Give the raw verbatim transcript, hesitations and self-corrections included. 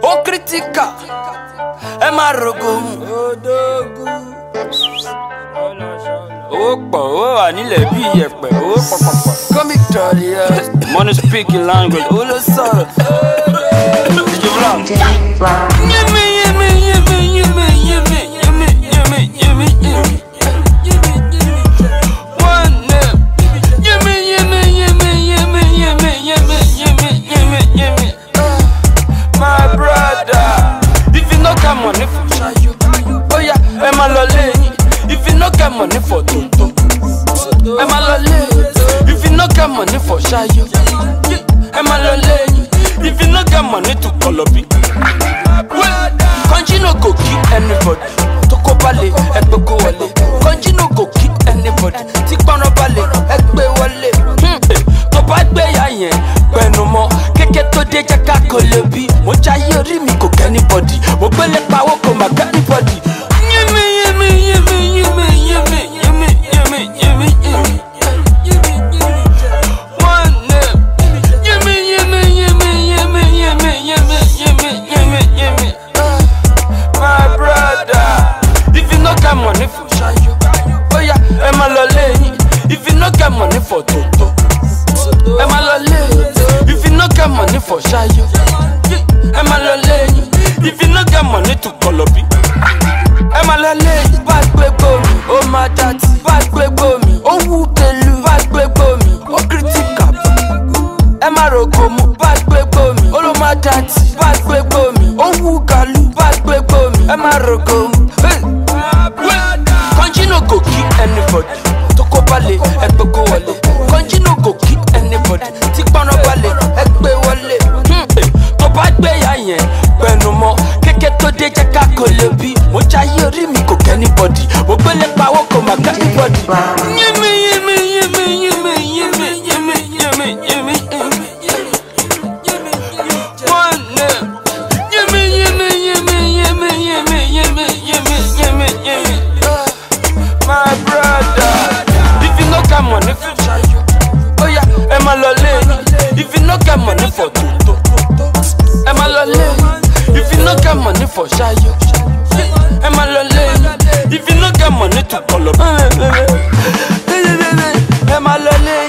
ó critical, ẹ má rogo mu. Owó pọ̀, owó wà nílẹ̀ bí iyẹ̀pẹ̀, owó pọ̀pọ̀pọ̀. Comic Daddy, money speaking language, ó ló sọ̀rọ̀. Ìjọba. Yẹ́mi yẹ́mi yẹ́mi yẹ́mi yẹ́mi yẹ́mi yẹ́mi yẹ́mi yẹ́mi. One name. Yẹ́mi yẹ́mi yẹ́mi yẹ́mi yẹ́mi yẹ́mi yẹ́mi yẹ́mi yẹ́mi. My brother, if you no get money for shayo, oh yeah, ẹ má lọ lẹ́yìn. If you no get money for toto, ẹ má lọ lẹ́yìn. If you no get money for shayo, ẹ má lọ lẹ́yìn. If you no get money to kolobi, well, kanji no go kill anybody. Toko bale, egbe ko wale. Kanji no go kill anybody. Ti pano bale, egbe wale. To bá gbé ya yẹn, pẹ̀nu mọ́. Kéké tó dé jẹ́ ká kolobi. Mo jayé orí mi kò kẹ́ anybody. Mo gbélé pawó kò má kẹ́ anybody. Yẹ́mi yẹ́mi yẹ́mi yẹ́mi yẹ́mi yẹ́mi yẹ́mi yẹ́mi yẹ́mi. One name. Yẹ́mi yẹ́mi yẹ́mi yẹ́mi yẹ́mi yẹ́mi yẹ́mi yẹ́mi yẹ́mi. My brother, if you no get money for shayo, oh yeah, ẹ má lọ lẹ́yìn. If you no get money for toto, ẹ má lọ lẹ́yìn. If you no get money for shayo, ẹ má lọ lẹ́yìn. If you no get money to kolobi, ẹ má lọ lẹ́yìn. Bá gbé gbòmí, ó má dàtí. Bá gbé gbòmí, ó wú pẹ̀lú. Bá gbé gbòmí, ó critical. Ẹ má rogo mu. Bá gbé gbòmí, ó ló má dàtí. Bá gbé gbòmí, ó wú gàlú. Bá gbé gbòmí, ẹ má rogo mu. Kanji no go kill anybody. Toko bale, egbe ko wale. Kanji no go kill anybody. Ti pano bale, egbe wale. To bá gbé ya yẹn, pẹ̀nu mọ́. Kéké tó dé jẹ́ ká kolobi. Mo jayé orí mi kò kẹ́ anybody. Mo gbélé pawó kò má kẹ́ anybody. Yẹ́mi yẹ́mi yẹ́mi yẹ́mi yẹ́mi yẹ́mi yẹ́mi yẹ́mi yẹ́mi. One name. Yẹ́mi yẹ́mi yẹ́mi yẹ́mi yẹ́mi yẹ́mi yẹ́mi yẹ́mi yẹ́mi. My brother, if you no get money for shayo, oh yeah, ẹ má lọ lẹ́yìn. If you no get money for toto, ẹ má lọ lẹ́yìn. If you no get money for shayo, ẹ má lọ lẹ́yìn. If you no get money to kolobi, ẹ má lọ lẹ́yìn.